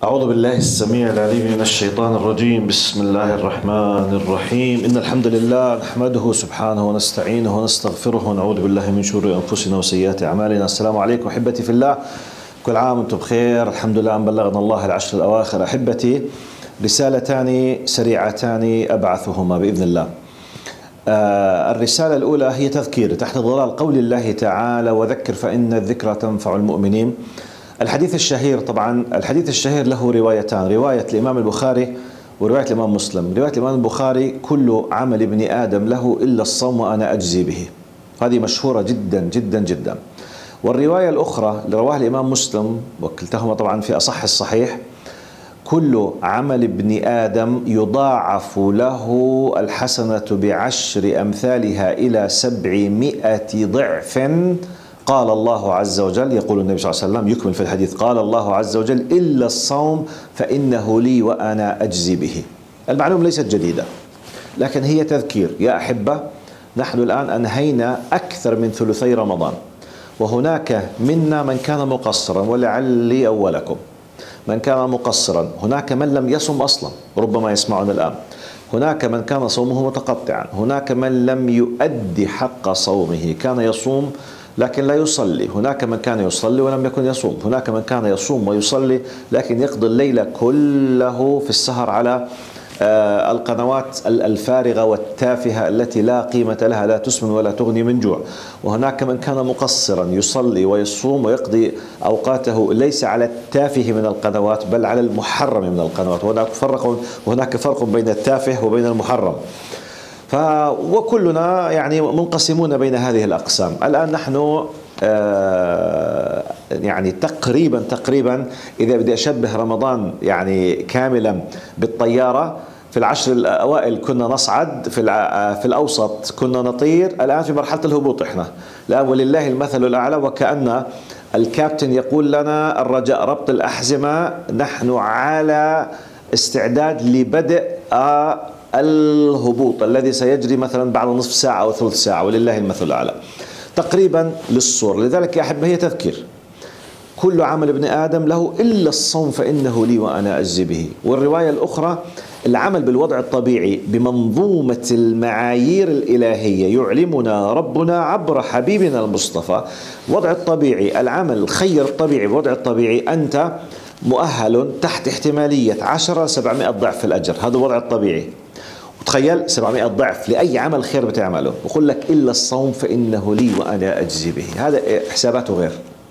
أعوذ بالله السميع العليم من الشيطان الرجيم. بسم الله الرحمن الرحيم. إن الحمد لله نحمده سبحانه ونستعينه ونستغفره ونعوذ بالله من شرور أنفسنا وسيئات أعمالنا. السلام عليكم أحبتي في الله، كل عام وأنتم بخير. الحمد لله أن بلغنا الله العشر الأواخر. أحبتي، رسالتان سريعتان أبعثهما بإذن الله. الرسالة الأولى هي تذكير تحت ظلال قول الله تعالى: وذكر فإن الذكرى تنفع المؤمنين. الحديث الشهير، طبعا الحديث الشهير له روايتان، رواية الإمام البخاري ورواية الإمام مسلم. رواية الإمام البخاري: كل عمل ابن آدم له إلا الصوم وأنا أجزي به. هذه مشهورة جدا جدا جدا. والرواية الأخرى اللي رواها الإمام مسلم، وكلتهما طبعا في أصح الصحيح: كل عمل ابن آدم يضاعف له الحسنة بعشر أمثالها إلى 700 ضعف. قال الله عز وجل، يقول النبي صلى الله عليه وسلم يكمل في الحديث: قال الله عز وجل: إلا الصوم فإنه لي وأنا أجزي به. المعلومة ليست جديدة، لكن هي تذكير. يا أحبة، نحن الآن أنهينا أكثر من ثلثي رمضان، وهناك منا من كان مقصرا، ولعلي أولكم من كان مقصرا. هناك من لم يصم أصلا، ربما يسمعنا الآن. هناك من كان صومه متقطعا. هناك من لم يؤدي حق صومه، كان يصوم لكن لا يصلي. هناك من كان يصلي ولم يكن يصوم. هناك من كان يصوم ويصلي لكن يقضي الليل كله في السهر على القنوات الفارغة والتافهة التي لا قيمة لها، لا تسمن ولا تغني من جوع. وهناك من كان مقصرا، يصلي ويصوم ويقضي أوقاته ليس على التافه من القنوات بل على المحرم من القنوات. وهناك فرق بين التافه وبين المحرم. وكلنا يعني منقسمون بين هذه الأقسام. الآن نحن يعني تقريبا إذا بدي أشبه رمضان يعني كاملا بالطيارة، في العشر الأوائل كنا نصعد، في الأوسط كنا نطير، الآن في مرحلة الهبوط إحنا الآن، ولله المثل الأعلى. وكأن الكابتن يقول لنا: الرجاء ربط الأحزمة، نحن على استعداد لبدء الهبوط الذي سيجري مثلا بعد نصف ساعة أو ثلث ساعة، ولله المثل الأعلى تقريبا للصور. لذلك يا أحبة هي تذكير. كل عمل ابن آدم له إلا الصوم فإنه لي وأنا أجزي به. والرواية الأخرى: العمل بالوضع الطبيعي بمنظومة المعايير الإلهية يعلمنا ربنا عبر حبيبنا المصطفى. وضع الطبيعي، العمل الخير الطبيعي بوضع الطبيعي، أنت مؤهل تحت احتمالية 10 700 ضعف في الأجر. هذا الوضع الطبيعي. تخيل 700 ضعف لأي عمل خير بتعمله، ويقول لك: إلا الصوم فإنه لي وأنا أجزي به. هذا حساباته غير،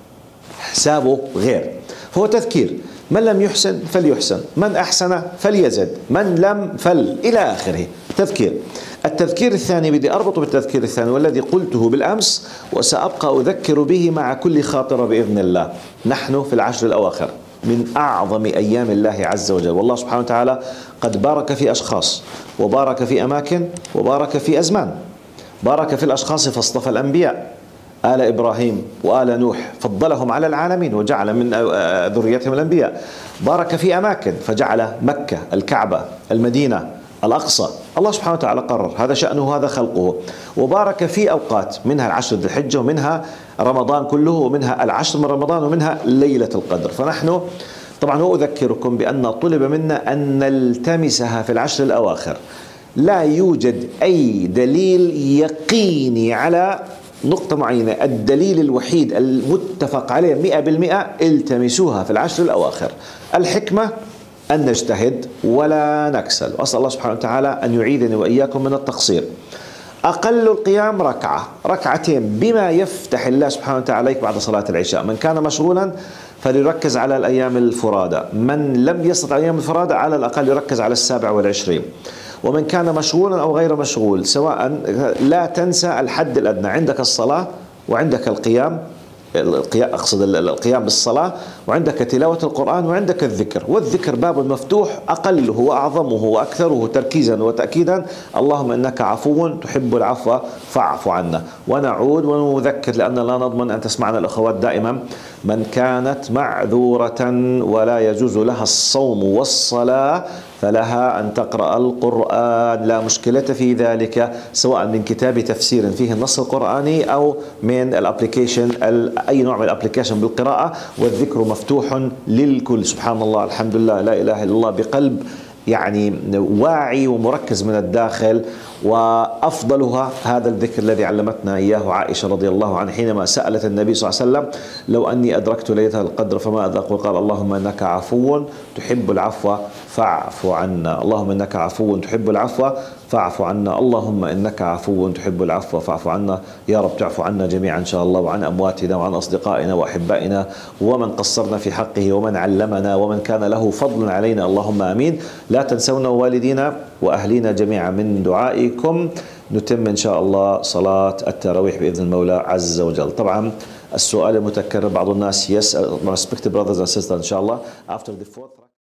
حسابه غير. هو تذكير. من لم يحسن فليحسن، من أحسن فليزد، من لم إلى آخره. تذكير. التذكير الثاني بدي أربطه بالتذكير الثاني والذي قلته بالأمس، وسأبقى أذكر به مع كل خاطرة بإذن الله. نحن في العشر الأواخر من أعظم أيام الله عز وجل، والله سبحانه وتعالى قد بارك في أشخاص، وبارك في أماكن، وبارك في أزمان. بارك في الأشخاص فاصطفى الأنبياء، آل إبراهيم وآل نوح، فضلهم على العالمين وجعل من ذريتهم الأنبياء. بارك في أماكن فجعل مكة، الكعبة، المدينة، الأقصى. الله سبحانه وتعالى قرر، هذا شأنه وهذا خلقه. وبارك في أوقات، منها العشر ذي الحجة، ومنها رمضان كله، ومنها العشر من رمضان، ومنها ليلة القدر. فنحن طبعا وأذكركم بأن طلب منا أن نلتمسها في العشر الأواخر. لا يوجد أي دليل يقيني على نقطة معينة. الدليل الوحيد المتفق عليه 100% التمسوها في العشر الأواخر. الحكمة أن نجتهد ولا نكسل، وأسأل الله سبحانه وتعالى أن يعيدني وإياكم من التقصير. أقل القيام ركعة، ركعتين، بما يفتح الله سبحانه وتعالى عليك بعد صلاة العشاء. من كان مشغولا فليركز على الأيام الفرادى، من لم يستطع أيام الفرادى على الأقل يركز على 27. ومن كان مشغولا أو غير مشغول سواء، لا تنسى الحد الأدنى. عندك الصلاة، وعندك القيام، أقصد القيام بالصلاة، وعندك تلاوة القرآن، وعندك الذكر. والذكر باب مفتوح، أقله وأعظمه وأكثره تركيزا وتأكيدا: اللهم إنك عفو تحب العفو فاعف عنا. ونعود ونذكر، لأن لا نضمن أن تسمعنا الأخوات دائما: من كانت معذورة ولا يجوز لها الصوم والصلاة فلها أن تقرأ القرآن، لا مشكلة في ذلك، سواء من كتاب تفسير فيه النص القرآني أو من الابليكيشن، أي نوع من الابليكيشن بالقراءة. والذكر مفتوح للكل. سبحان الله، الحمد لله، لا إله إلا الله، بقلب يعني واعي ومركز من الداخل. وأفضلها هذا الذكر الذي علمتنا إياه عائشة رضي الله عنها حينما سألت النبي صلى الله عليه وسلم: لو أني أدركت ليلة القدر فما أقول؟ قال: اللهم إنك عفو تحب العفو فاعف عنا. اللهم إنك عفو تحب العفو فاعف عنا. اللهم إنك عفو تحب العفو فاعف عنا. يا رب تعفو عنا جميعا إن شاء الله، وعن أمواتنا وعن أصدقائنا وأحبائنا ومن قصرنا في حقه ومن علمنا ومن كان له فضل علينا، اللهم آمين. لا تنسونا والدينا وأهلينا جميعا من دعائكم. نتم إن شاء الله صلاة التراويح بإذن المولى عز وجل. طبعا السؤال المتكرر، بعض الناس يسأل respected brothers and sisters إن شاء الله after the fourth